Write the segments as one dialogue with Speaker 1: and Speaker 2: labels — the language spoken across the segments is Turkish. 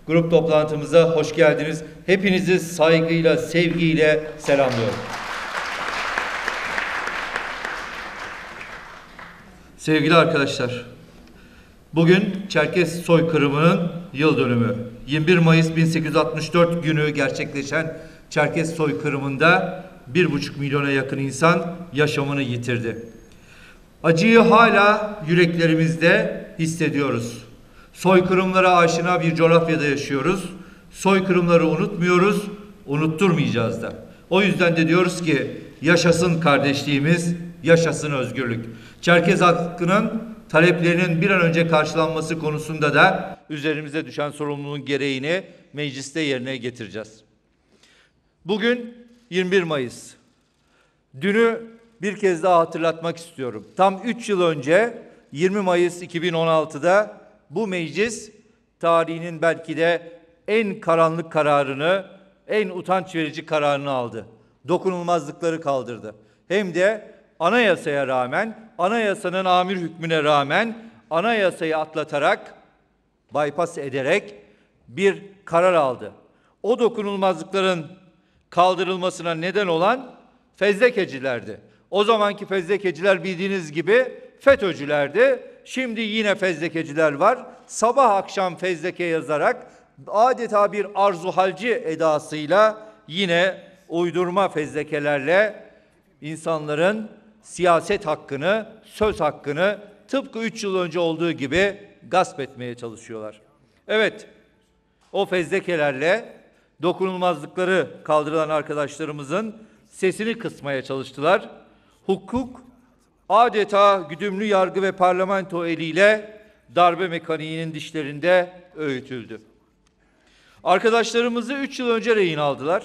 Speaker 1: Grup toplantımıza hoş geldiniz. Hepinizi saygıyla, sevgiyle selamlıyorum. Sevgili arkadaşlar, bugün Çerkes soykırımının yıl dönümü. 21 Mayıs 1864 günü gerçekleşen Çerkes soykırımında 1,5 milyona yakın insan yaşamını yitirdi. Acıyı hala yüreklerimizde hissediyoruz. Soykırımlara aşina bir coğrafyada yaşıyoruz. Soykırımları unutmuyoruz, unutturmayacağız da. O yüzden de diyoruz ki yaşasın kardeşliğimiz, yaşasın özgürlük. Çerkez halkının taleplerinin bir an önce karşılanması konusunda da üzerimize düşen sorumluluğun gereğini mecliste yerine getireceğiz. Bugün 21 Mayıs. Dünü bir kez daha hatırlatmak istiyorum. Tam 3 yıl önce 20 Mayıs 2016'da bu meclis tarihinin belki de en karanlık kararını, en utanç verici kararını aldı. Dokunulmazlıkları kaldırdı. Hem de anayasaya rağmen, anayasanın amir hükmüne rağmen anayasayı atlatarak, bypass ederek bir karar aldı. O dokunulmazlıkların kaldırılmasına neden olan fezlekecilerdi. O zamanki fezlekeciler bildiğiniz gibi FETÖ'cülerdi. Şimdi yine fezlekeciler var. Sabah akşam fezleke yazarak adeta bir arzuhalci edasıyla yine uydurma fezlekelerle insanların siyaset hakkını, söz hakkını tıpkı 3 yıl önce olduğu gibi gasp etmeye çalışıyorlar. Evet, o fezlekelerle dokunulmazlıkları kaldırılan arkadaşlarımızın sesini kısmaya çalıştılar. Hukuk adeta güdümlü yargı ve parlamento eliyle darbe mekaniğinin dişlerinde öğütüldü. Arkadaşlarımızı 3 yıl önce rehin aldılar.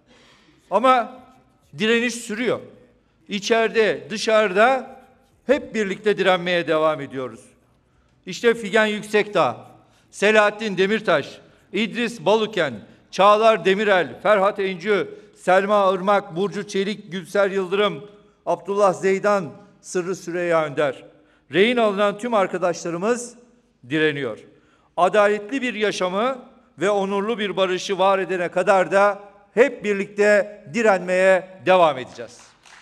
Speaker 1: Ama direniş sürüyor. İçeride, dışarıda hep birlikte direnmeye devam ediyoruz. İşte Figen Yüksekdağ, Selahattin Demirtaş, İdris Baluken, Çağlar Demirel, Ferhat Encü, Selma Irmak, Burcu Çelik, Gülser Yıldırım, Abdullah Zeydan, Sırrı Süreyya Önder. Rehin alınan tüm arkadaşlarımız direniyor. Adaletli bir yaşamı ve onurlu bir barışı var edene kadar da hep birlikte direnmeye devam edeceğiz.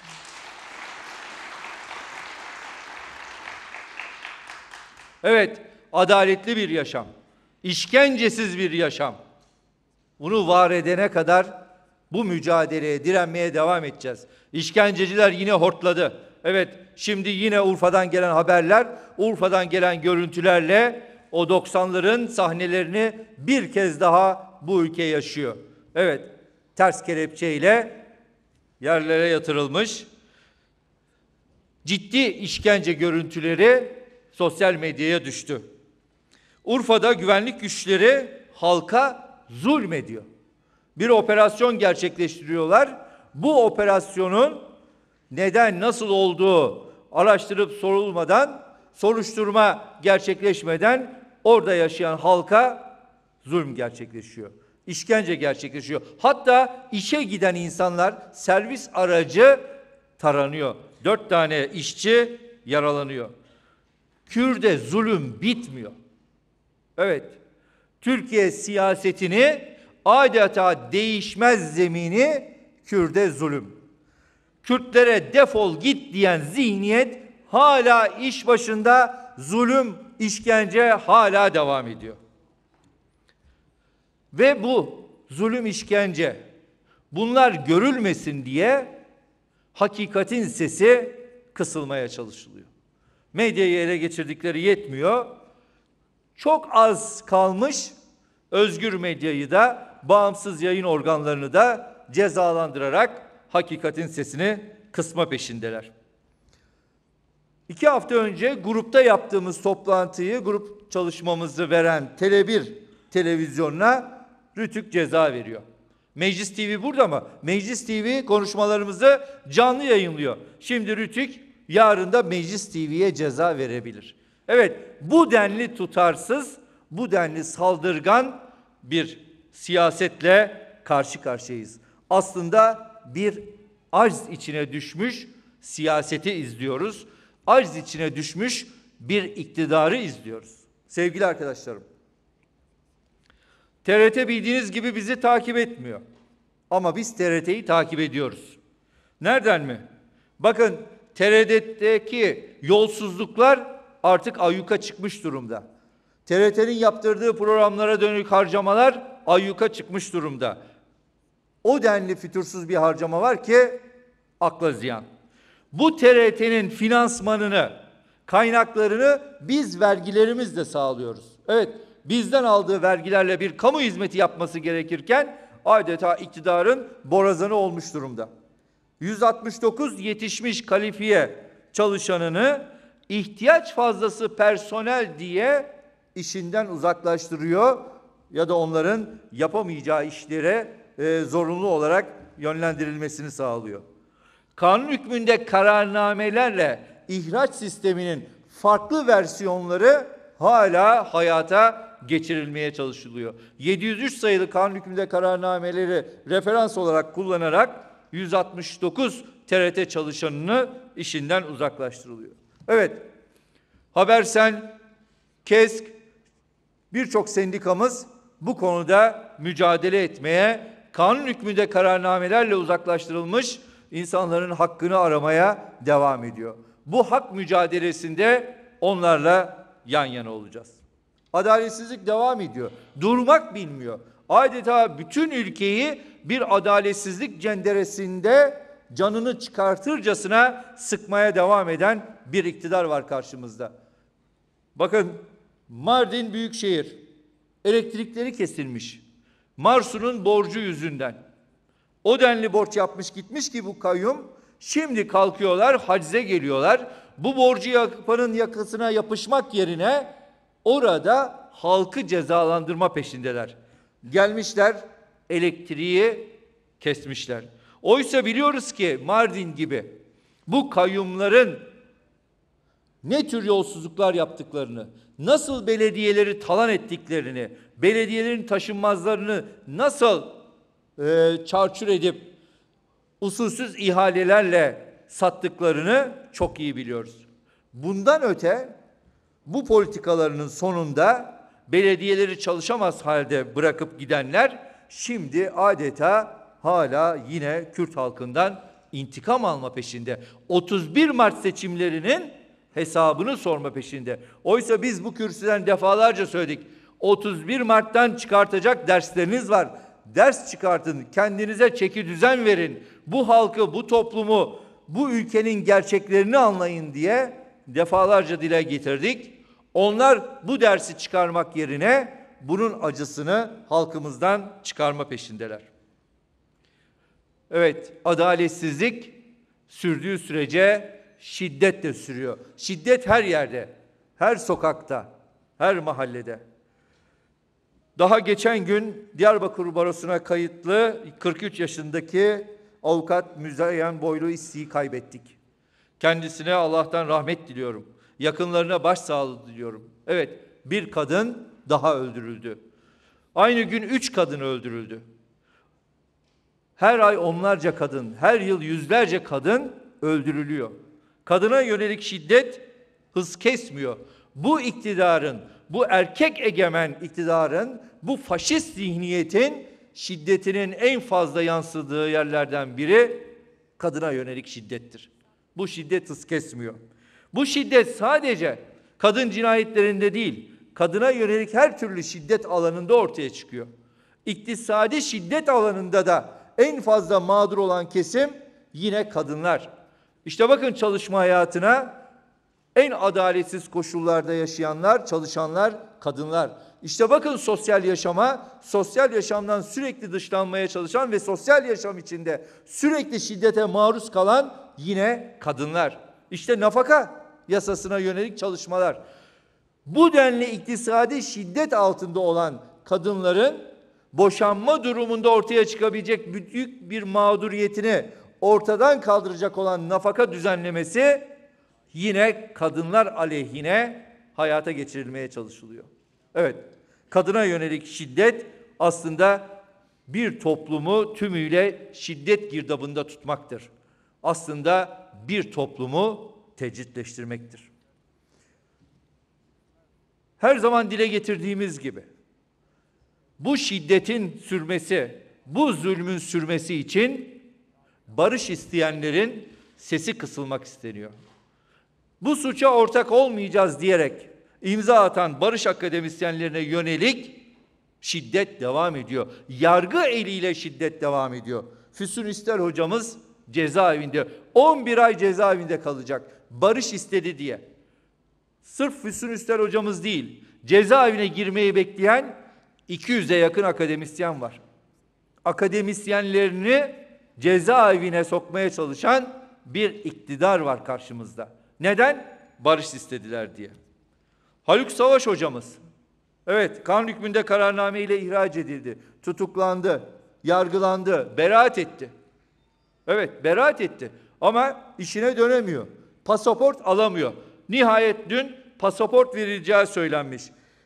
Speaker 1: Evet, adaletli bir yaşam, işkencesiz bir yaşam. Bunu var edene kadar bu mücadeleye, direnmeye devam edeceğiz. İşkenceciler yine hortladı. Evet, şimdi yine Urfa'dan gelen haberler, Urfa'dan gelen görüntülerle o 90'ların sahnelerini bir kez daha bu ülke yaşıyor. Evet, ters kelepçeyle yerlere yatırılmış ciddi işkence görüntüleri sosyal medyaya düştü. Urfa'da güvenlik güçleri halka zulmediyor. Bir operasyon gerçekleştiriyorlar. Bu operasyonun neden, nasıl olduğu araştırıp sorulmadan, soruşturma gerçekleşmeden orada yaşayan halka zulüm gerçekleşiyor. İşkence gerçekleşiyor. Hatta işe giden insanlar, servis aracı taranıyor. 4 tane işçi yaralanıyor. Kürt'e zulüm bitmiyor. Evet, Türkiye siyasetini adeta değişmez zemini Kürt'e zulüm. Kürtlere defol git diyen zihniyet hala iş başında, zulüm, işkence hala devam ediyor. Ve bu zulüm, işkence, bunlar görülmesin diye hakikatin sesi kısılmaya çalışılıyor. Medyayı ele geçirdikleri yetmiyor. Çok az kalmış özgür medyayı da, bağımsız yayın organlarını da cezalandırarak hakikatin sesini kısma peşindeler. 2 hafta önce grupta yaptığımız toplantıyı, grup çalışmamızı veren Tele1 televizyonuna Rütük ceza veriyor. Meclis TV burada mı? Meclis TV konuşmalarımızı canlı yayınlıyor. Şimdi Rütük yarın da Meclis TV'ye ceza verebilir. Evet, bu denli tutarsız, bu denli saldırgan bir siyasetle karşı karşıyayız. Aslında bir acz içine düşmüş siyaseti izliyoruz. Acz içine düşmüş bir iktidarı izliyoruz. Sevgili arkadaşlarım, TRT bildiğiniz gibi bizi takip etmiyor. Ama biz TRT'yi takip ediyoruz. Nereden mi? Bakın TRT'deki yolsuzluklar artık ayyuka çıkmış durumda. TRT'nin yaptırdığı programlara dönük harcamalar ayyuka çıkmış durumda. O denli fütursuz bir harcama var ki akla ziyan. Bu TRT'nin finansmanını, kaynaklarını biz vergilerimizle sağlıyoruz. Evet, bizden aldığı vergilerle bir kamu hizmeti yapması gerekirken adeta iktidarın borazanı olmuş durumda. 169 yetişmiş kalifiye çalışanını ihtiyaç fazlası personel diye işinden uzaklaştırıyor ya da onların yapamayacağı işlere zorunlu olarak yönlendirilmesini sağlıyor. Kanun hükmünde kararnamelerle ihraç sisteminin farklı versiyonları hala hayata geçirilmeye çalışılıyor. 703 sayılı kanun hükmünde kararnameleri referans olarak kullanarak 169 TRT çalışanını işinden uzaklaştırılıyor. Evet, Habersen, KESK, birçok sendikamız bu konuda mücadele etmeye, kanun hükmünde kararnamelerle uzaklaştırılmış insanların hakkını aramaya devam ediyor. Bu hak mücadelesinde onlarla yan yana olacağız. Adaletsizlik devam ediyor. Durmak bilmiyor. Adeta bütün ülkeyi bir adaletsizlik cenderesinde canını çıkartırcasına sıkmaya devam eden bir iktidar var karşımızda. Bakın, Mardin Büyükşehir elektrikleri kesilmiş. Marsu'nun borcu yüzünden. O denli borç yapmış gitmiş ki bu kayyum, şimdi kalkıyorlar, hacize geliyorlar. Bu borcu yapanın yakasına yapışmak yerine orada halkı cezalandırma peşindeler. Gelmişler, elektriği kesmişler. Oysa biliyoruz ki Mardin gibi bu kayyumların ne tür yolsuzluklar yaptıklarını, nasıl belediyeleri talan ettiklerini, belediyelerin taşınmazlarını nasıl çarçur edip usulsüz ihalelerle sattıklarını çok iyi biliyoruz. Bundan öte bu politikalarının sonunda belediyeleri çalışamaz halde bırakıp gidenler şimdi adeta hala yine Kürt halkından intikam alma peşinde. 31 Mart seçimlerinin hesabını sorma peşinde. Oysa biz bu kürsüden defalarca söyledik. 31 Mart'tan çıkartacak dersleriniz var. Ders çıkartın, kendinize çeki düzen verin. Bu halkı, bu toplumu, bu ülkenin gerçeklerini anlayın diye defalarca dile getirdik. Onlar bu dersi çıkarmak yerine bunun acısını halkımızdan çıkarma peşindeler. Evet, adaletsizlik sürdüğü sürece şiddet de sürüyor. Şiddet her yerde, her sokakta, her mahallede. Daha geçen gün Diyarbakır Barosu'na kayıtlı 43 yaşındaki avukat Müzeyyen Boylu İsti'yi kaybettik. Kendisine Allah'tan rahmet diliyorum. Yakınlarına başsağlığı diliyorum. Evet, bir kadın daha öldürüldü. Aynı gün 3 kadın öldürüldü. Her ay onlarca kadın, her yıl yüzlerce kadın öldürülüyor. Kadına yönelik şiddet hız kesmiyor. Bu iktidarın, bu erkek egemen iktidarın, bu faşist zihniyetin şiddetinin en fazla yansıdığı yerlerden biri kadına yönelik şiddettir. Bu şiddet hız kesmiyor. Bu şiddet sadece kadın cinayetlerinde değil, kadına yönelik her türlü şiddet alanında ortaya çıkıyor. İktisadi şiddet alanında da en fazla mağdur olan kesim yine kadınlar. İşte bakın çalışma hayatına en adaletsiz koşullarda yaşayanlar, çalışanlar, kadınlar. İşte bakın sosyal yaşama, sosyal yaşamdan sürekli dışlanmaya çalışan ve sosyal yaşam içinde sürekli şiddete maruz kalan yine kadınlar. İşte nafaka yasasına yönelik çalışmalar. Bu denli iktisadi şiddet altında olan kadınların boşanma durumunda ortaya çıkabilecek büyük bir mağduriyetini ortadan kaldıracak olan nafaka düzenlemesi yine kadınlar aleyhine hayata geçirilmeye çalışılıyor. Evet, kadına yönelik şiddet aslında bir toplumu tümüyle şiddet girdabında tutmaktır. Aslında bir toplumu tecritleştirmektir. Her zaman dile getirdiğimiz gibi bu şiddetin sürmesi, bu zulmün sürmesi için barış isteyenlerin sesi kısılmak isteniyor. Bu suça ortak olmayacağız diyerek imza atan barış akademisyenlerine yönelik şiddet devam ediyor. Yargı eliyle şiddet devam ediyor. Füsun İster hocamız cezaevinde, 11 ay cezaevinde kalacak. Barış istedi diye. Sırf Füsun İster hocamız değil, cezaevine girmeyi bekleyen 200'e yakın akademisyen var. Akademisyenlerini cezaevine sokmaya çalışan bir iktidar var karşımızda. Neden? Barış istediler diye. Haluk Savaş hocamız, evet, kanun hükmünde kararname ile ihraç edildi, tutuklandı, yargılandı, beraat etti. Evet, beraat etti ama işine dönemiyor. Pasaport alamıyor. Nihayet dün pasaport verileceği söylenmiş.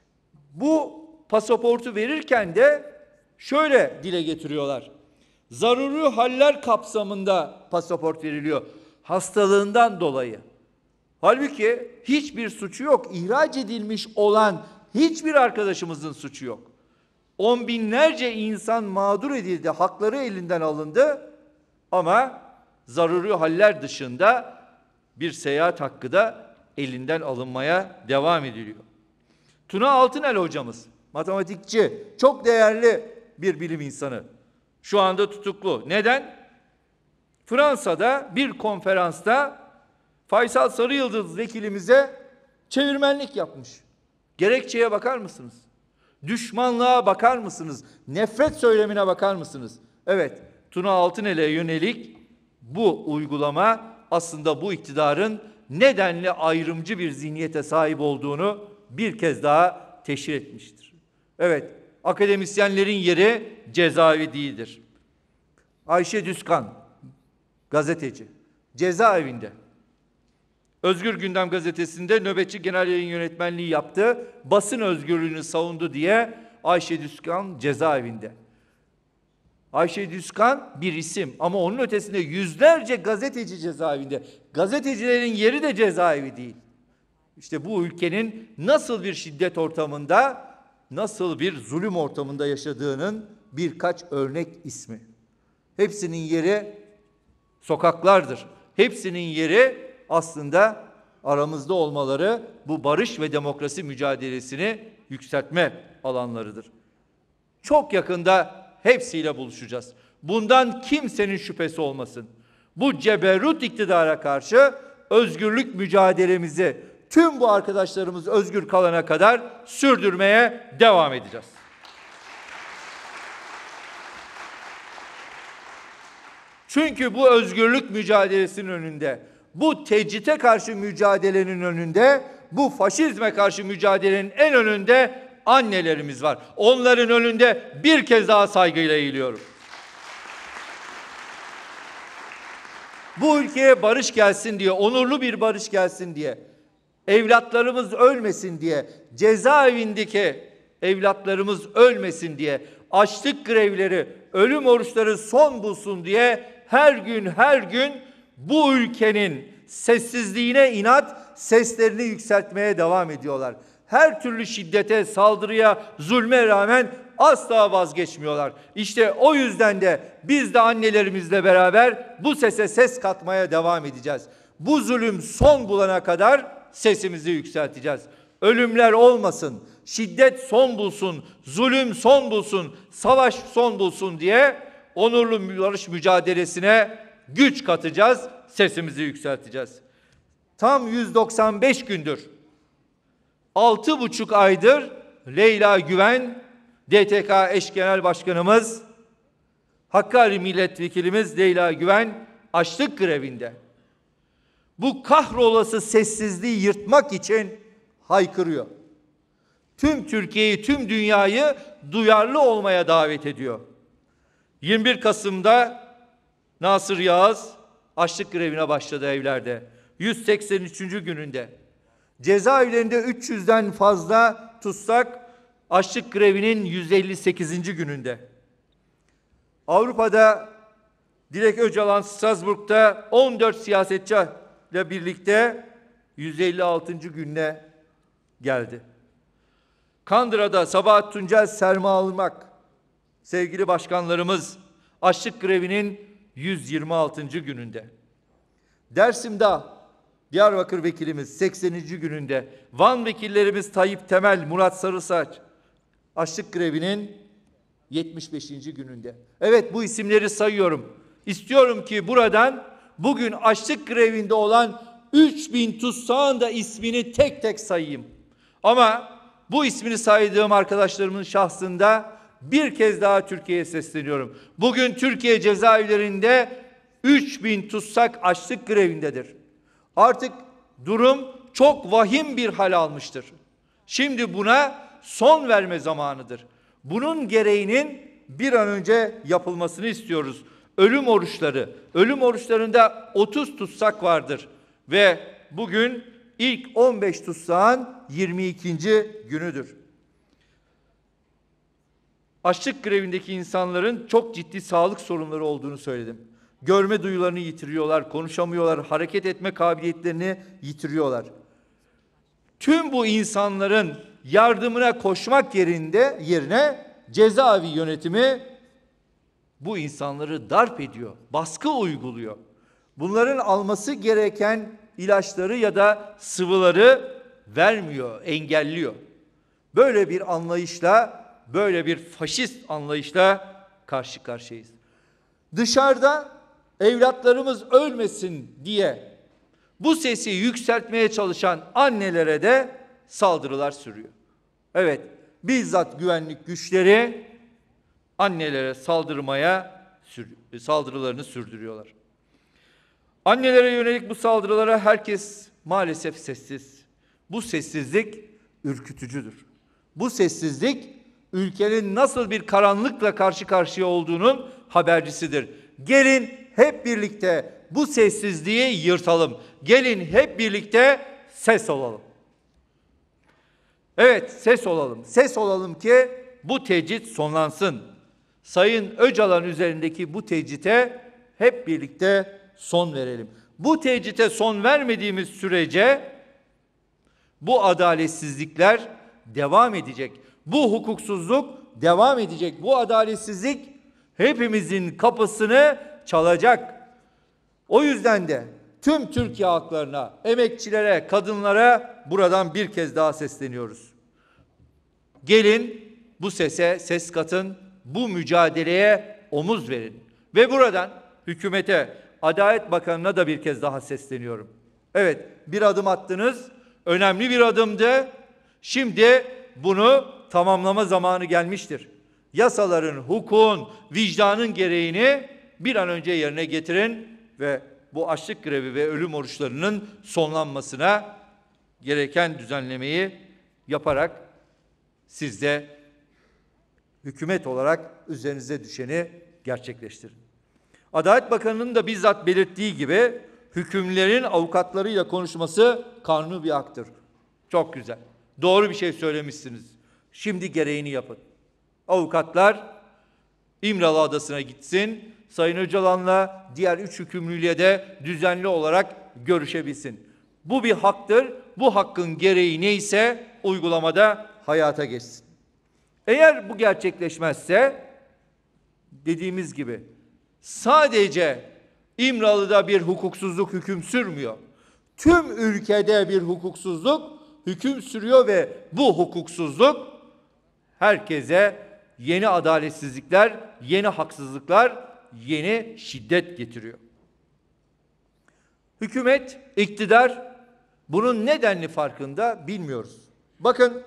Speaker 1: Bu pasaportu verirken de şöyle dile getiriyorlar. Zaruri haller kapsamında pasaport veriliyor. Hastalığından dolayı. Halbuki hiçbir suçu yok. İhraç edilmiş olan hiçbir arkadaşımızın suçu yok. On binlerce insan mağdur edildi, hakları elinden alındı ama zaruri haller dışında bir seyahat hakkı da elinden alınmaya devam ediliyor. Tuna Altınel hocamız, matematikçi, çok değerli bir bilim insanı. Şu anda tutuklu. Neden? Fransa'da bir konferansta Faysal Sarıyıldız vekilimize çevirmenlik yapmış. Gerekçeye bakar mısınız? Düşmanlığa bakar mısınız? Nefret söylemine bakar mısınız? Evet, Tuna Altınel'e yönelik bu uygulama aslında bu iktidarın nedenli ayrımcı bir zihniyete sahip olduğunu bir kez daha teşhir etmiştir. Evet, akademisyenlerin yeri cezaevi değildir. Ayşe Düzkan, gazeteci, cezaevinde. Özgür Gündem gazetesinde nöbetçi genel yayın yönetmenliği yaptı. Basın özgürlüğünü savundu diye Ayşe Düzkan cezaevinde. Ayşe Düzkan bir isim ama onun ötesinde yüzlerce gazeteci cezaevinde. Gazetecilerin yeri de cezaevi değil. İşte bu ülkenin nasıl bir şiddet ortamında, nasıl bir zulüm ortamında yaşadığının birkaç örnek ismi. Hepsinin yeri sokaklardır. Hepsinin yeri aslında aramızda olmaları bu barış ve demokrasi mücadelesini yükseltme alanlarıdır. Çok yakında hepsiyle buluşacağız. Bundan kimsenin şüphesi olmasın. Bu ceberrut iktidara karşı özgürlük mücadelemizi tüm bu arkadaşlarımız özgür kalana kadar sürdürmeye devam edeceğiz. Çünkü bu özgürlük mücadelesinin önünde, bu tecrite karşı mücadelenin önünde, bu faşizme karşı mücadelenin en önünde annelerimiz var. Onların önünde bir kez daha saygıyla eğiliyorum. Bu ülkeye barış gelsin diye, onurlu bir barış gelsin diye, evlatlarımız ölmesin diye, cezaevindeki evlatlarımız ölmesin diye, açlık grevleri, ölüm oruçları son bulsun diye her gün bu ülkenin sessizliğine inat seslerini yükseltmeye devam ediyorlar. Her türlü şiddete, saldırıya, zulme rağmen asla vazgeçmiyorlar. İşte o yüzden de biz de annelerimizle beraber bu sese ses katmaya devam edeceğiz. Bu zulüm son bulana kadar sesimizi yükselteceğiz. Ölümler olmasın, şiddet son bulsun, zulüm son bulsun, savaş son bulsun diye onurlu barış mücadelesine güç katacağız, sesimizi yükselteceğiz. Tam 195 gündür, 6,5 aydır Leyla Güven, DTK eş genel başkanımız, Hakkari milletvekilimiz Leyla Güven açlık grevinde. Bu kahrolası sessizliği yırtmak için haykırıyor. Tüm Türkiye'yi, tüm dünyayı duyarlı olmaya davet ediyor. 21 Kasım'da Nasır Yağız açlık grevine başladı evlerde. 183. gününde. Cezaevlerinde 300'den fazla tutsak açlık grevinin 158. gününde. Avrupa'da Dilek Öcalan Strasbourg'da 14 siyasetçiyle birlikte 156. gününe geldi. Kandıra'da Sabahat Tuncel Serma Almak sevgili başkanlarımız açlık grevinin 126. gününde. Dersim'de Diyarbakır vekilimiz 80. gününde. Van vekillerimiz Tayyip Temel, Murat Sarısaç açlık grevinin 75. gününde. Evet, bu isimleri sayıyorum. İstiyorum ki buradan bugün açlık grevinde olan 3000 tutsağın da ismini tek tek sayayım. Ama bu ismini saydığım arkadaşlarımın şahsında bir kez daha Türkiye'ye sesleniyorum. Bugün Türkiye cezaevlerinde 3000 tutsak açlık grevindedir. Artık durum çok vahim bir hal almıştır. Şimdi buna son verme zamanıdır. Bunun gereğinin bir an önce yapılmasını istiyoruz. Ölüm oruçlarında 30 tutsak vardır ve bugün ilk 15 tutsağın 22. günüdür. Açlık grevindeki insanların çok ciddi sağlık sorunları olduğunu söyledim. Görme duyularını yitiriyorlar, konuşamıyorlar, hareket etme kabiliyetlerini yitiriyorlar. Tüm bu insanların yardımına koşmak yerine cezaevi yönetimi bu insanları darp ediyor, baskı uyguluyor. Bunların alması gereken ilaçları ya da sıvıları vermiyor, engelliyor. Böyle bir anlayışla, böyle bir faşist anlayışla karşı karşıyayız. Dışarıda evlatlarımız ölmesin diye bu sesi yükseltmeye çalışan annelere de saldırılar sürüyor. Evet, bizzat güvenlik güçleri annelere saldırılarını sürdürüyorlar. Annelere yönelik bu saldırılara herkes maalesef sessiz. Bu sessizlik ürkütücüdür. Bu sessizlik ülkenin nasıl bir karanlıkla karşı karşıya olduğunun habercisidir. Gelin hep birlikte bu sessizliği yırtalım. Gelin hep birlikte ses olalım. Evet, ses olalım. Ses olalım ki bu tecrit sonlansın. Sayın Öcalan üzerindeki bu tecrite hep birlikte son verelim. Bu tecrite son vermediğimiz sürece bu adaletsizlikler devam edecek. Bu hukuksuzluk devam edecek. Bu adaletsizlik hepimizin kapısını çalacak. O yüzden de tüm Türkiye halklarına, emekçilere, kadınlara buradan bir kez daha sesleniyoruz. Gelin bu sese ses katın, bu mücadeleye omuz verin. Ve buradan hükümete, Adalet Bakanı'na da bir kez daha sesleniyorum. Evet, bir adım attınız, önemli bir adımdı. Şimdi bunu tamamlama zamanı gelmiştir. Yasaların, hukukun, vicdanın gereğini bir an önce yerine getirin ve bu açlık grevi ve ölüm oruçlarının sonlanmasına gereken düzenlemeyi yaparak siz de hükümet olarak üzerinize düşeni gerçekleştirin. Adalet Bakanı'nın da bizzat belirttiği gibi hükümlerin avukatlarıyla konuşması kanuni bir haktır. Çok güzel. Doğru bir şey söylemişsiniz. Şimdi gereğini yapın. Avukatlar İmralı Adası'na gitsin. Sayın Öcalan'la diğer 3 hükümlüyle de düzenli olarak görüşebilsin. Bu bir haktır. Bu hakkın gereği neyse uygulamada hayata geçsin. Eğer bu gerçekleşmezse dediğimiz gibi sadece İmralı'da bir hukuksuzluk hüküm sürmüyor. Tüm ülkede bir hukuksuzluk hüküm sürüyor ve bu hukuksuzluk herkese yeni adaletsizlikler, yeni haksızlıklar, yeni şiddet getiriyor. Hükümet, iktidar bunun nedenli farkında bilmiyoruz. Bakın,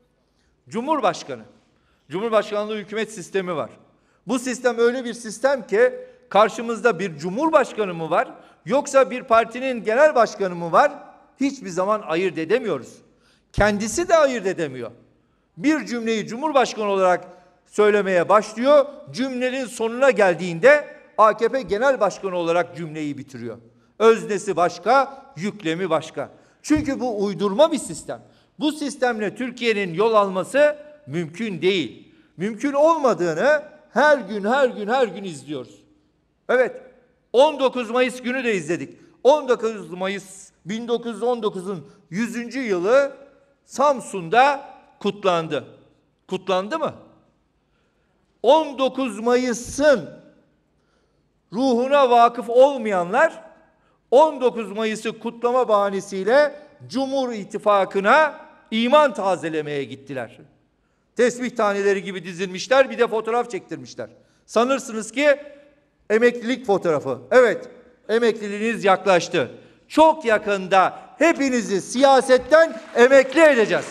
Speaker 1: Cumhurbaşkanlığı hükümet sistemi var. Bu sistem öyle bir sistem ki karşımızda bir cumhurbaşkanı mı var yoksa bir partinin genel başkanı mı var? Hiçbir zaman ayırt edemiyoruz. Kendisi de ayırt edemiyor. Bir cümleyi cumhurbaşkanı olarak söylemeye başlıyor. Cümlenin sonuna geldiğinde AKP genel başkanı olarak cümleyi bitiriyor. Öznesi başka, yüklemi başka. Çünkü bu uydurma bir sistem. Bu sistemle Türkiye'nin yol alması mümkün değil. Mümkün olmadığını her gün izliyoruz. Evet, 19 Mayıs günü de izledik. 19 Mayıs 1919'un 100. yılı Samsun'da kutlandı. Kutlandı mı? 19 Mayıs'ın ruhuna vakıf olmayanlar 19 Mayıs'ı kutlama bahanesiyle Cumhur İttifakı'na iman tazelemeye gittiler. Tesbih taneleri gibi dizilmişler, bir de fotoğraf çektirmişler. Sanırsınız ki emeklilik fotoğrafı. Evet, emekliliğiniz yaklaştı. Çok yakında hepinizi siyasetten emekli edeceğiz.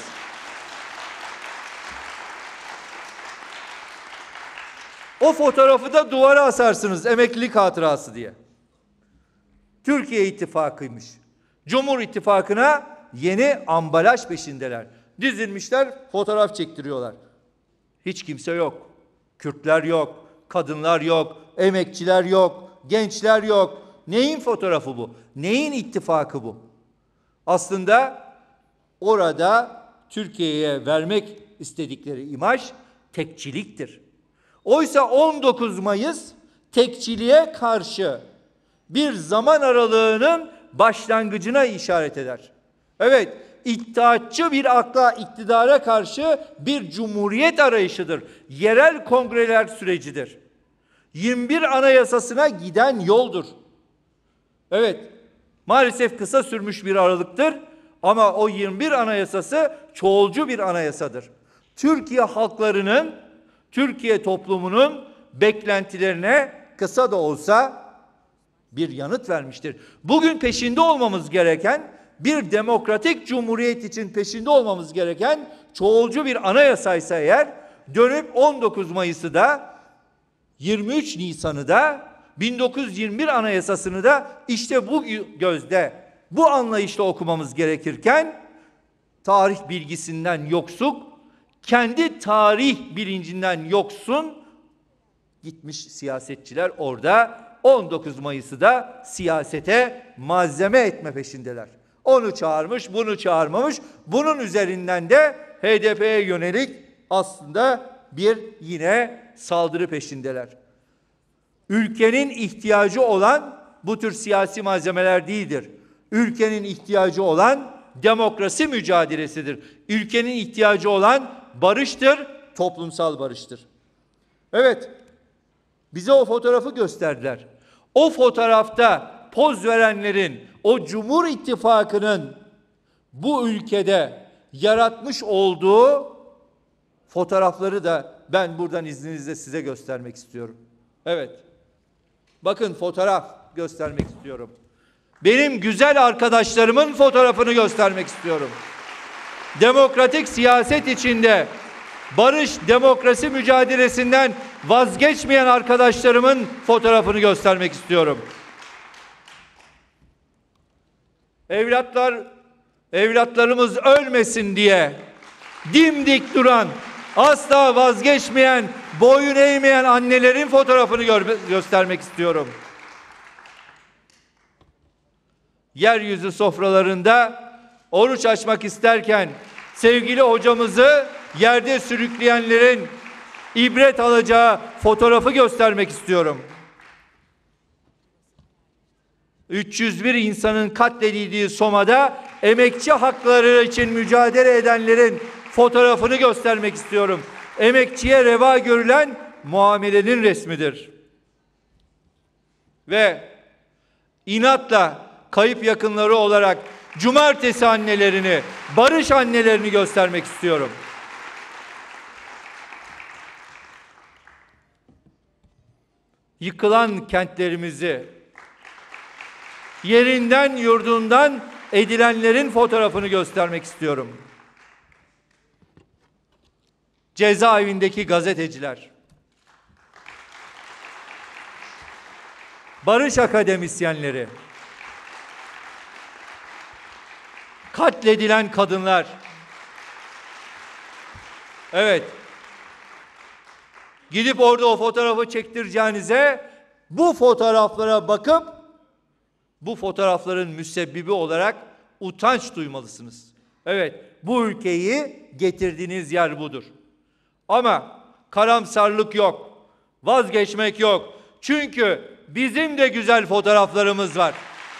Speaker 1: O fotoğrafı da duvara asarsınız, emeklilik hatırası diye. Türkiye İttifakı'ymış. Cumhur İttifakı'na yeni ambalaj peşindeler. Dizilmişler, fotoğraf çektiriyorlar. Hiç kimse yok. Kürtler yok, kadınlar yok, emekçiler yok, gençler yok. Neyin fotoğrafı bu? Neyin ittifakı bu? Aslında orada Türkiye'ye vermek istedikleri imaj tekçiliktir. Oysa 19 Mayıs tekçiliğe karşı bir zaman aralığının başlangıcına işaret eder. Evet, iddiatçı bir akla, iktidara karşı bir cumhuriyet arayışıdır. Yerel kongreler sürecidir. 21 Anayasasına giden yoldur. Evet, maalesef kısa sürmüş bir aralıktır ama o 21 Anayasası çoğulcu bir anayasadır. Türkiye halklarının, Türkiye toplumunun beklentilerine kısa da olsa bir yanıt vermiştir. Bugün peşinde olmamız gereken, bir demokratik cumhuriyet için peşinde olmamız gereken çoğulcu bir anayasaysa eğer, dönüp 19 Mayıs'ı da 23 Nisan'ı da 1921 Anayasası'nı da işte bu gözde, bu anlayışla okumamız gerekirken tarih bilgisinden yoksun, kendi tarih bilincinden yoksun gitmiş siyasetçiler orada 19 Mayıs'ı da siyasete malzeme etme peşindeler. Onu çağırmış, bunu çağırmamış. Bunun üzerinden de HDP'ye yönelik aslında bir yine saldırı peşindeler. Ülkenin ihtiyacı olan bu tür siyasi malzemeler değildir. Ülkenin ihtiyacı olan demokrasi mücadelesidir. Ülkenin ihtiyacı olan barıştır, toplumsal barıştır. Evet, bize o fotoğrafı gösterdiler. O fotoğrafta poz verenlerin, o Cumhur İttifakı'nın bu ülkede yaratmış olduğu fotoğrafları da ben buradan izninizle size göstermek istiyorum. Evet, bakın fotoğraf göstermek istiyorum. Benim güzel arkadaşlarımın fotoğrafını göstermek istiyorum. Demokratik siyaset içinde barış, demokrasi mücadelesinden vazgeçmeyen arkadaşlarımın fotoğrafını göstermek istiyorum. Evlatlarımız ölmesin diye dimdik duran, asla vazgeçmeyen, boyun eğmeyen annelerin fotoğrafını göstermek istiyorum. Yeryüzü sofralarında oruç açmak isterken sevgili hocamızı yerde sürükleyenlerin ibret alacağı fotoğrafı göstermek istiyorum. 301 insanın katledildiği Soma'da emekçi hakları için mücadele edenlerin fotoğrafını göstermek istiyorum. Emekçiye reva görülen muamelenin resmidir. Ve inatla kayıp yakınları olarak cumartesi annelerini, barış annelerini göstermek istiyorum. Yıkılan kentlerimizi, yerinden yurdundan edilenlerin fotoğrafını göstermek istiyorum. Cezaevindeki gazeteciler, barış akademisyenleri, katledilen kadınlar. Evet. Gidip orada o fotoğrafı çektireceğinize bu fotoğraflara bakıp bu fotoğrafların müsebbibi olarak utanç duymalısınız. Evet, bu ülkeyi getirdiğiniz yer budur. Ama karamsarlık yok, vazgeçmek yok. Çünkü bizim de güzel fotoğraflarımız var.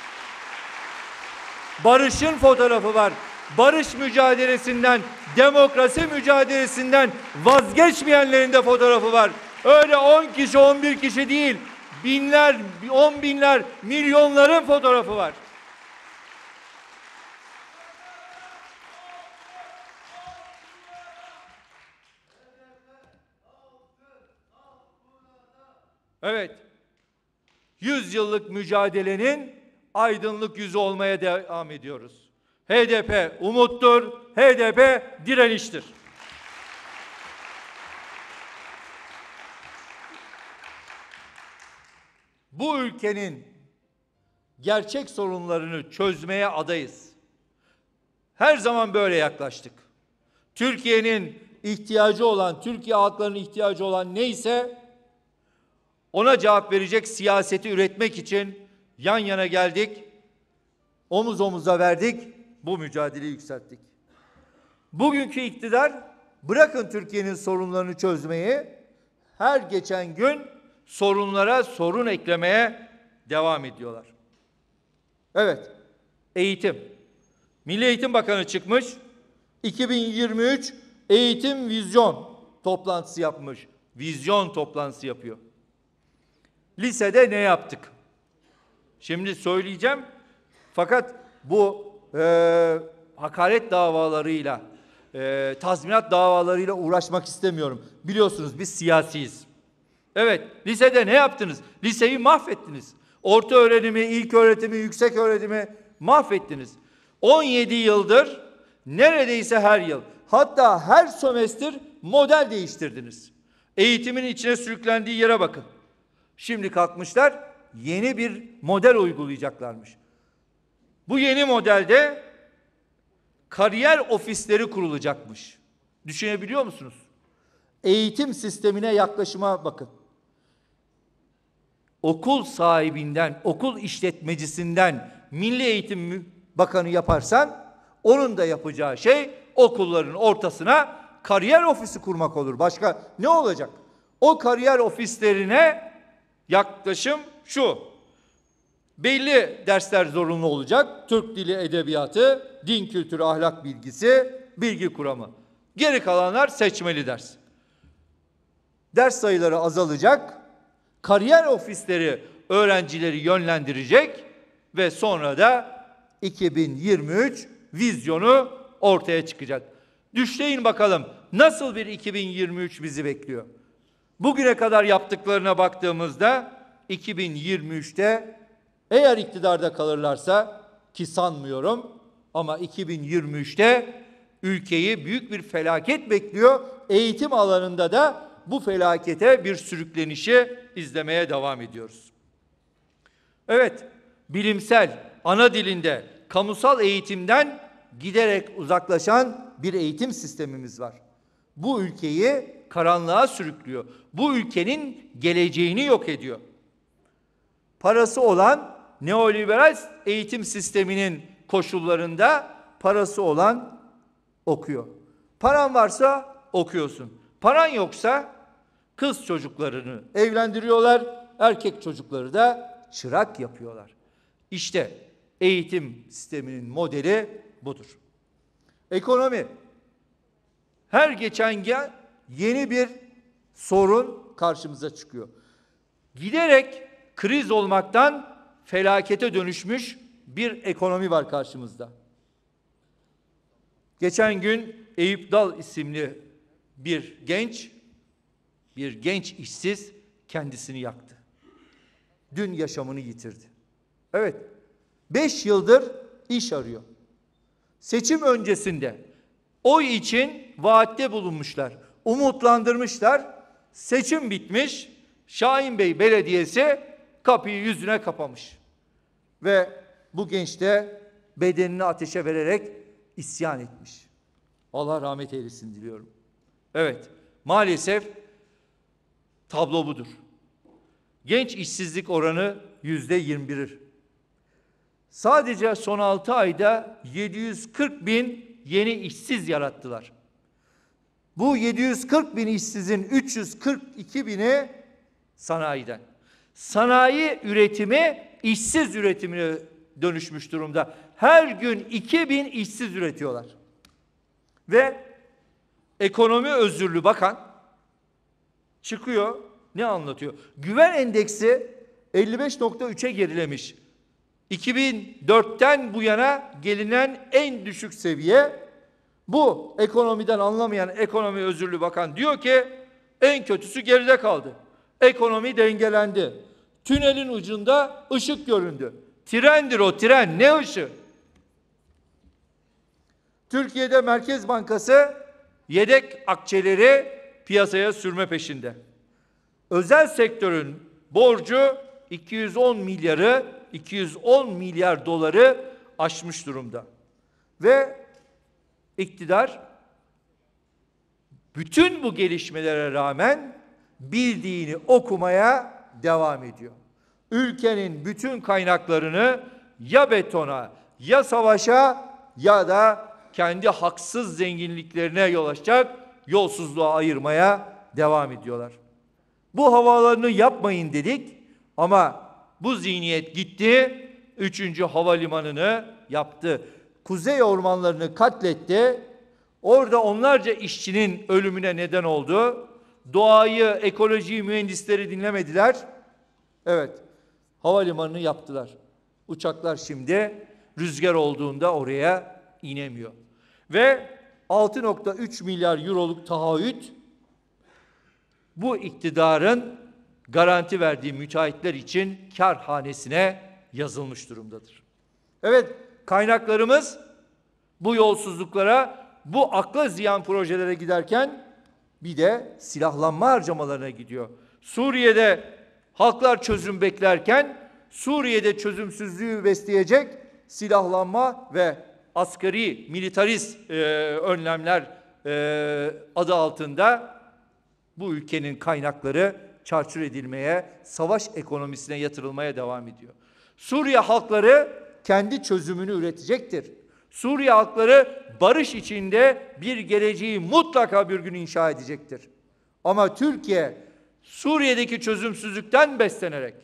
Speaker 1: Barış'ın fotoğrafı var. Barış mücadelesinden, demokrasi mücadelesinden vazgeçmeyenlerin de fotoğrafı var. Öyle 10 kişi, 11 kişi değil. Binler, 10 binler, milyonların fotoğrafı var. Evet. 100 yıllık mücadelenin aydınlık yüzü olmaya devam ediyoruz. HDP umuttur, HDP direniştir. Bu ülkenin gerçek sorunlarını çözmeye adayız. Her zaman böyle yaklaştık. Türkiye'nin ihtiyacı olan, Türkiye halklarının ihtiyacı olan neyse ona cevap verecek siyaseti üretmek için yan yana geldik, omuz omuza verdik, bu mücadeleyi yükselttik. Bugünkü iktidar bırakın Türkiye'nin sorunlarını çözmeyi, her geçen gün sorunlara sorun eklemeye devam ediyorlar. Evet, eğitim. Milli Eğitim Bakanı çıkmış, 2023 eğitim vizyon toplantısı yapmış. Vizyon toplantısı yapıyor. Lisede ne yaptık? Şimdi söyleyeceğim. Fakat bu hakaret davalarıyla, tazminat davalarıyla uğraşmak istemiyorum. Biliyorsunuz biz siyasiyiz. Evet, lisede ne yaptınız? Liseyi mahvettiniz. Orta öğrenimi, ilk öğretimi, yüksek öğretimi mahvettiniz. 17 yıldır neredeyse her yıl, hatta her sömestr model değiştirdiniz. Eğitimin içine sürüklendiği yere bakın. Şimdi kalkmışlar yeni bir model uygulayacaklarmış. Bu yeni modelde kariyer ofisleri kurulacakmış. Düşünebiliyor musunuz? Eğitim sistemine yaklaşıma bakın. Okul sahibinden, okul işletmecisinden Milli Eğitim Bakanı yaparsan onun da yapacağı şey okulların ortasına kariyer ofisi kurmak olur. Başka ne olacak? O kariyer ofislerine yaklaşım şu: belli dersler zorunlu olacak. Türk dili, edebiyatı, din kültürü, ahlak bilgisi, bilgi kuramı. Geri kalanlar seçmeli ders. Ders sayıları azalacak. Kariyer ofisleri öğrencileri yönlendirecek ve sonra da 2023 vizyonu ortaya çıkacak. Düşleyin bakalım nasıl bir 2023 bizi bekliyor. Bugüne kadar yaptıklarına baktığımızda 2023'te eğer iktidarda kalırlarsa, ki sanmıyorum, ama 2023'te ülkeyi büyük bir felaket bekliyor. Eğitim alanında da bu felakete bir sürüklenişi izlemeye devam ediyoruz. Evet, bilimsel, ana dilinde, kamusal eğitimden giderek uzaklaşan bir eğitim sistemimiz var. Bu ülkeyi karanlığa sürüklüyor. Bu ülkenin geleceğini yok ediyor. Parası olan neoliberal eğitim sisteminin koşullarında parası olan okuyor. Paran varsa okuyorsun. Paran yoksa kız çocuklarını evlendiriyorlar, erkek çocukları da çırak yapıyorlar. İşte eğitim sisteminin modeli budur. Ekonomi. Her geçen gün yeni bir sorun karşımıza çıkıyor. Giderek kriz olmaktan felakete dönüşmüş bir ekonomi var karşımızda. Geçen gün Eyüp Dal isimli bir genç işsiz kendisini yaktı. Dün yaşamını yitirdi. Evet, 5 yıldır iş arıyor. Seçim öncesinde oy için vaatte bulunmuşlar, umutlandırmışlar. Seçim bitmiş, Şahinbey Belediyesi kapıyı yüzüne kapamış. Ve bu genç de bedenini ateşe vererek isyan etmiş. Allah rahmet eylesin diliyorum. Evet, maalesef tablo budur. Genç işsizlik oranı %21'ir. Sadece son 6 ayda 740 bin yeni işsiz yarattılar. Bu 740 bin işsizin 342 bini sanayiden. Sanayi üretimi işsiz üretimine dönüşmüş durumda. Her gün 2000 işsiz üretiyorlar. Ve ekonomi özürlü bakan çıkıyor, ne anlatıyor? Güven endeksi 55.3'e gerilemiş. 2004'ten bu yana gelinen en düşük seviye. Bu ekonomiden anlamayan ekonomi özürlü bakan diyor ki en kötüsü geride kaldı. Ekonomi dengelendi. Tünelin ucunda ışık göründü. Trendir o, tren. Ne ışığı? Türkiye'de Merkez Bankası yedek akçeleri piyasaya sürme peşinde. Özel sektörün borcu 210 milyar doları aşmış durumda. Ve iktidar bütün bu gelişmelere rağmen bildiğini okumaya devam ediyor. Ülkenin bütün kaynaklarını ya betona, ya savaşa ya da kendi haksız zenginliklerine yol açacak yolsuzluğa ayırmaya devam ediyorlar. Bu havaalanını yapmayın dedik ama bu zihniyet gitti, 3. havalimanını yaptı. Kuzey ormanlarını katletti. Orada onlarca işçinin ölümüne neden oldu. Doğayı, ekolojiyi, mühendisleri dinlemediler. Evet, havalimanını yaptılar. Uçaklar şimdi rüzgar olduğunda oraya inemiyor. Ve 6.3 milyar euroluk taahhüt bu iktidarın garanti verdiği müteahhitler için kar hanesine yazılmış durumdadır. Evet, kaynaklarımız bu yolsuzluklara, bu akla ziyan projelere giderken bir de silahlanma harcamalarına gidiyor. Suriye'de halklar çözüm beklerken Suriye'de çözümsüzlüğü besleyecek silahlanma ve asgari, militarist önlemler adı altında bu ülkenin kaynakları çarçur edilmeye, savaş ekonomisine yatırılmaya devam ediyor. Suriye halkları kendi çözümünü üretecektir. Suriye halkları barış içinde bir geleceği mutlaka bir gün inşa edecektir. Ama Türkiye Suriye'deki çözümsüzlükten beslenerek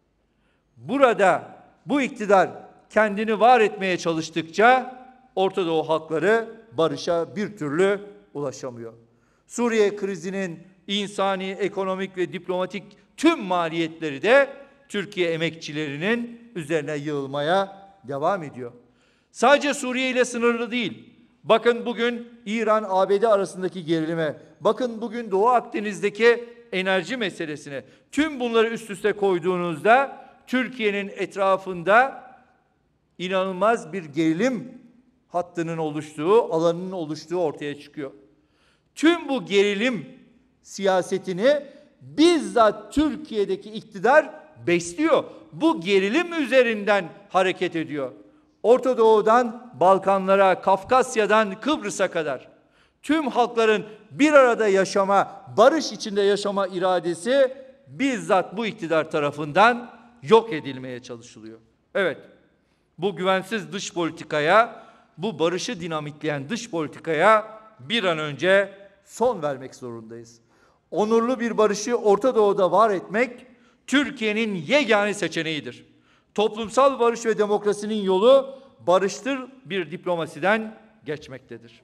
Speaker 1: burada bu iktidar kendini var etmeye çalıştıkça Orta Doğu halkları barışa bir türlü ulaşamıyor. Suriye krizinin insani, ekonomik ve diplomatik tüm maliyetleri de Türkiye emekçilerinin üzerine yığılmaya devam ediyor. Sadece Suriye ile sınırlı değil. Bakın bugün İran-ABD arasındaki gerilime, bakın bugün Doğu Akdeniz'deki enerji meselesine. Tüm bunları üst üste koyduğunuzda Türkiye'nin etrafında inanılmaz bir gerilim hattının oluştuğu, alanının oluştuğu ortaya çıkıyor. Tüm bu gerilim siyasetini bizzat Türkiye'deki iktidar besliyor. Bu gerilim üzerinden hareket ediyor. Orta Doğu'dan Balkanlara, Kafkasya'dan Kıbrıs'a kadar tüm halkların bir arada yaşama, barış içinde yaşama iradesi bizzat bu iktidar tarafından yok edilmeye çalışılıyor. Evet, bu güvensiz dış politikaya, bu barışı dinamitleyen dış politikaya bir an önce son vermek zorundayız. Onurlu bir barışı Orta Doğu'da var etmek Türkiye'nin yegane seçeneğidir. Toplumsal barış ve demokrasinin yolu barıştır bir diplomasiden geçmektedir.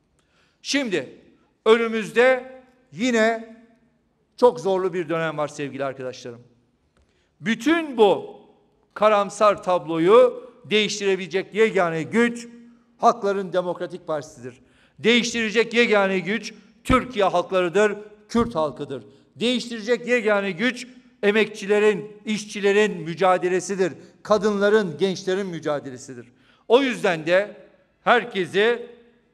Speaker 1: Şimdi önümüzde yine çok zorlu bir dönem var sevgili arkadaşlarım. Bütün bu karamsar tabloyu değiştirebilecek yegane güç Halkların Demokratik Partisi'dir. Değiştirecek yegane güç Türkiye halklarıdır, Kürt halkıdır. Değiştirecek yegane güç emekçilerin, işçilerin mücadelesidir. Kadınların, gençlerin mücadelesidir. O yüzden de herkesi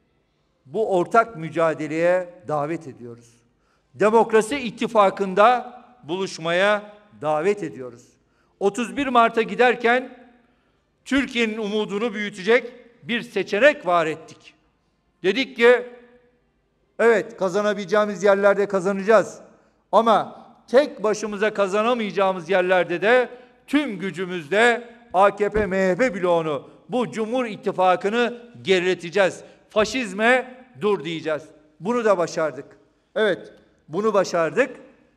Speaker 1: bu ortak mücadeleye davet ediyoruz. Demokrasi ittifakında buluşmaya davet ediyoruz. 31 Mart'a giderken Türkiye'nin umudunu büyütecek bir seçenek var ettik. Dedik ki evet, kazanabileceğimiz yerlerde kazanacağız. Ama tek başımıza kazanamayacağımız yerlerde de tüm gücümüzle AKP, MHP bloğunu, bu Cumhur İttifakı'nı gerileteceğiz. Faşizme dur diyeceğiz. Bunu da başardık. Evet, bunu başardık.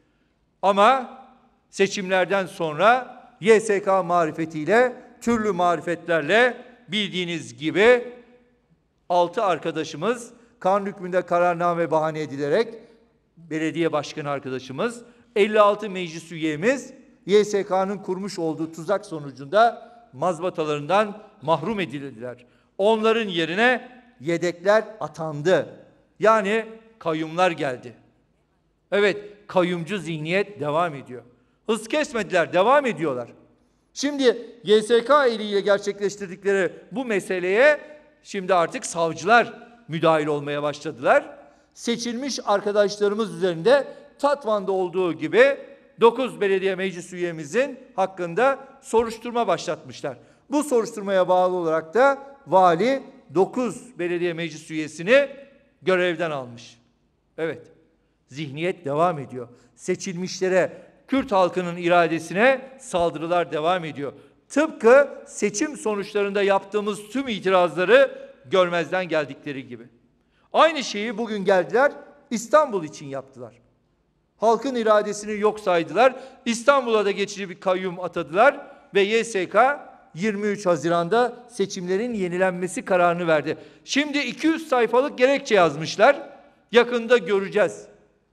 Speaker 1: Ama seçimlerden sonra YSK marifetiyle, türlü marifetlerle bildiğiniz gibi 6 arkadaşımız kanun hükmünde kararname bahane edilerek belediye başkanı arkadaşımız, 56 meclis üyemiz YSK'nın kurmuş olduğu tuzak sonucunda mazbatalarından mahrum edildiler. Onların yerine yedekler atandı. Yani kayyumlar geldi. Evet, kayyumcu zihniyet devam ediyor. Hız kesmediler, devam ediyorlar. Şimdi YSK eliyle gerçekleştirdikleri bu meseleye şimdi artık savcılar müdahil olmaya başladılar. Seçilmiş arkadaşlarımız üzerinde Tatvan'da olduğu gibi 9 belediye meclis üyemizin hakkında soruşturma başlatmışlar. Bu soruşturmaya bağlı olarak da vali 9 belediye meclis üyesini görevden almış. Evet, zihniyet devam ediyor. Seçilmişlere, Kürt halkının iradesine saldırılar devam ediyor. Tıpkı seçim sonuçlarında yaptığımız tüm itirazları görmezden geldikleri gibi. Aynı şeyi bugün geldiler İstanbul için yaptılar. Halkın iradesini yok saydılar. İstanbul'a da geçici bir kayyum atadılar ve YSK 23 Haziran'da seçimlerin yenilenmesi kararını verdi. Şimdi 200 sayfalık gerekçe yazmışlar. Yakında göreceğiz.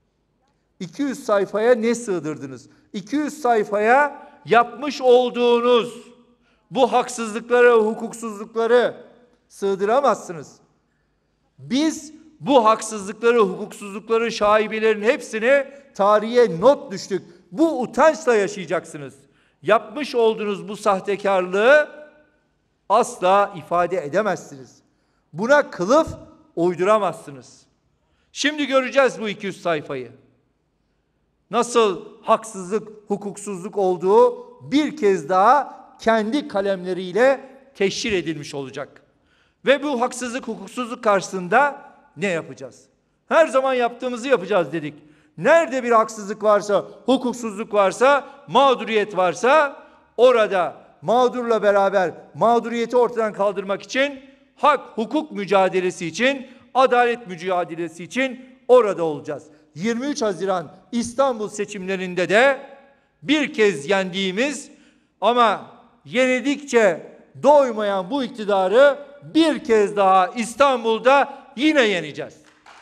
Speaker 1: 200 sayfaya ne sığdırdınız? 200 sayfaya yapmış olduğunuz bu haksızlıkları, hukuksuzlukları sığdıramazsınız. Biz bu haksızlıkları, hukuksuzlukları, şaibelerin hepsini tarihe not düştük. Bu utançla yaşayacaksınız. Yapmış olduğunuz bu sahtekarlığı asla ifade edemezsiniz. Buna kılıf uyduramazsınız. Şimdi göreceğiz bu 200 sayfayı. Nasıl haksızlık, hukuksuzluk olduğu bir kez daha kendi kalemleriyle teşhir edilmiş olacak. Ve bu haksızlık, hukuksuzluk karşısında ne yapacağız? Her zaman yaptığımızı yapacağız dedik. Nerede bir haksızlık varsa, hukuksuzluk varsa, mağduriyet varsa orada mağdurla beraber mağduriyeti ortadan kaldırmak için, hak, hukuk mücadelesi için, adalet mücadelesi için orada olacağız. 23 Haziran İstanbul seçimlerinde de bir kez yendiğimiz ama yenildikçe doymayan bu iktidarı bir kez daha İstanbul'da yine yeneceğiz.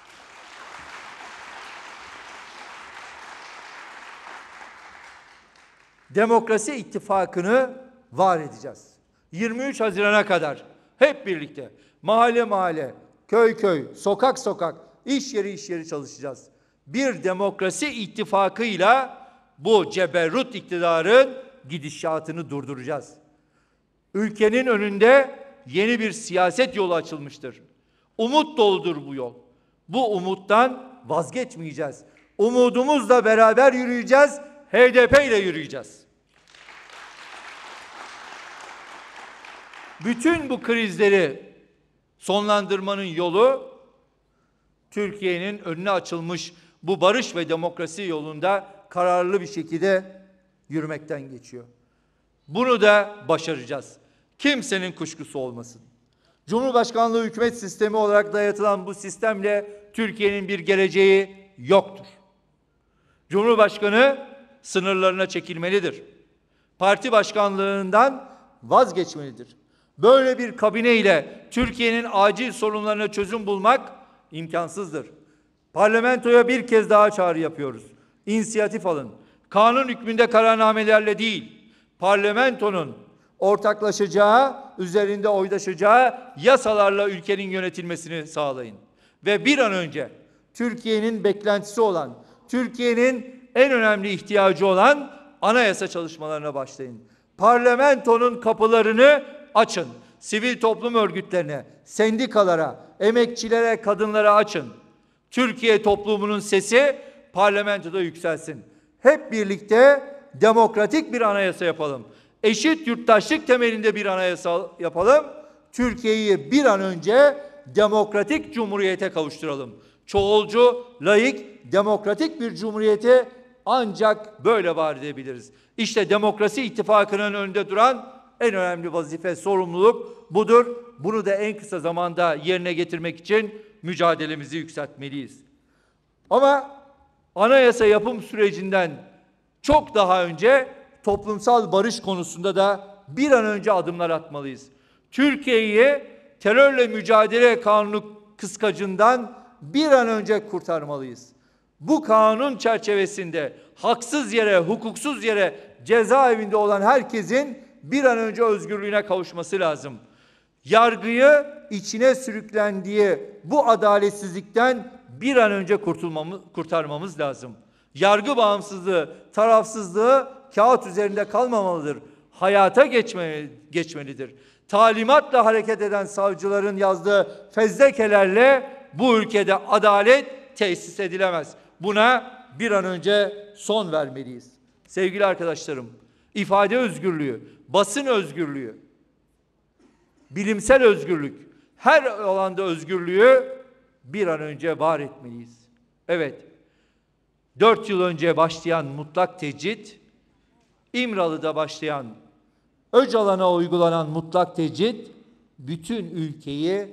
Speaker 1: Demokrasi ittifakını var edeceğiz. 23 Haziran'a kadar hep birlikte mahalle mahalle, köy köy, sokak sokak, iş yeri çalışacağız. Bir demokrasi ittifakıyla bu ceberrut iktidarın gidişatını durduracağız. Ülkenin önünde yeni bir siyaset yolu açılmıştır. Umut doludur bu yol. Bu umuttan vazgeçmeyeceğiz. Umudumuzla beraber yürüyeceğiz. HDP ile yürüyeceğiz. Bütün bu krizleri sonlandırmanın yolu Türkiye'nin önüne açılmış bu barış ve demokrasi yolunda kararlı bir şekilde yürümekten geçiyor. Bunu da başaracağız. Kimsenin kuşkusu olmasın. Cumhurbaşkanlığı hükümet sistemi olarak dayatılan bu sistemle Türkiye'nin bir geleceği yoktur. Cumhurbaşkanı sınırlarına çekilmelidir. Parti başkanlığından vazgeçmelidir. Böyle bir kabine ile Türkiye'nin acil sorunlarına çözüm bulmak imkansızdır. Parlamentoya bir kez daha çağrı yapıyoruz. İnisiyatif alın. Kanun hükmünde kararnamelerle değil, parlamentonun ortaklaşacağı, üzerinde oydaşacağı yasalarla ülkenin yönetilmesini sağlayın. Ve bir an önce Türkiye'nin beklentisi olan, Türkiye'nin en önemli ihtiyacı olan anayasa çalışmalarına başlayın. Parlamentonun kapılarını açın. Sivil toplum örgütlerine, sendikalara, emekçilere, kadınlara açın. Türkiye toplumunun sesi parlamentoda yükselsin. Hep birlikte demokratik bir anayasa yapalım. Eşit yurttaşlık temelinde bir anayasa yapalım. Türkiye'yi bir an önce demokratik cumhuriyete kavuşturalım. Çoğulcu, laik, demokratik bir cumhuriyete ancak böyle vaat edebiliriz. İşte demokrasi ittifakının önünde duran en önemli vazife, sorumluluk budur. Bunu da en kısa zamanda yerine getirmek için mücadelemizi yükseltmeliyiz. Ama anayasa yapım sürecinden çok daha önce toplumsal barış konusunda da bir an önce adımlar atmalıyız. Türkiye'yi terörle mücadele kanunu kıskacından bir an önce kurtarmalıyız. Bu kanun çerçevesinde haksız yere, hukuksuz yere cezaevinde olan herkesin bir an önce özgürlüğüne kavuşması lazım. Yargıyı içine sürüklendiği bu adaletsizlikten bir an önce kurtarmamız lazım. Yargı bağımsızlığı, tarafsızlığı kağıt üzerinde kalmamalıdır. Hayata geçmelidir. Talimatla hareket eden savcıların yazdığı fezlekelerle bu ülkede adalet tesis edilemez. Buna bir an önce son vermeliyiz. Sevgili arkadaşlarım, ifade özgürlüğü, basın özgürlüğü, bilimsel özgürlük, her alanda özgürlüğü bir an önce var etmeliyiz. Evet, 4 yıl önce başlayan mutlak tecrit, İmralı'da başlayan, Öcalan'a uygulanan mutlak tecrit, bütün ülkeyi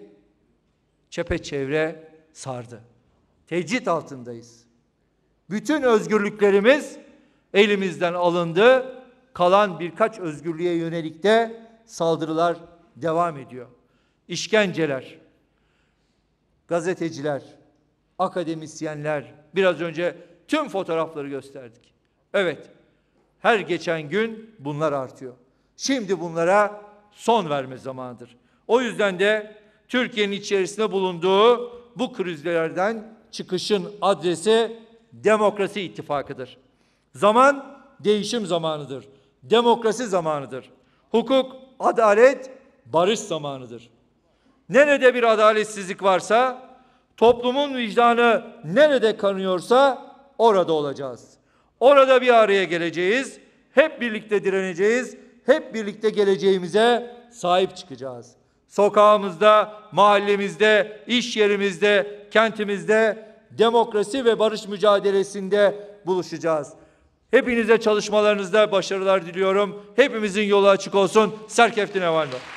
Speaker 1: çepeçevre sardı. Tecrit altındayız. Bütün özgürlüklerimiz elimizden alındı. Kalan birkaç özgürlüğe yönelik de saldırılar devam ediyor. İşkenceler, gazeteciler, akademisyenler, biraz önce tüm fotoğrafları gösterdik. Evet, her geçen gün bunlar artıyor. Şimdi bunlara son verme zamanıdır. O yüzden de Türkiye'nin içerisinde bulunduğu bu krizlerden çıkışın adresi demokrasi ittifakıdır. Zaman değişim zamanıdır. Demokrasi zamanıdır. Hukuk, adalet, barış zamanıdır. Nerede bir adaletsizlik varsa, toplumun vicdanı nerede kanıyorsa orada olacağız. Orada bir araya geleceğiz. Hep birlikte direneceğiz. Hep birlikte geleceğimize sahip çıkacağız. Sokağımızda, mahallemizde, iş yerimizde, kentimizde demokrasi ve barış mücadelesinde buluşacağız. Hepinize çalışmalarınızda başarılar diliyorum. Hepimizin yolu açık olsun. Serkeftin Evaldo.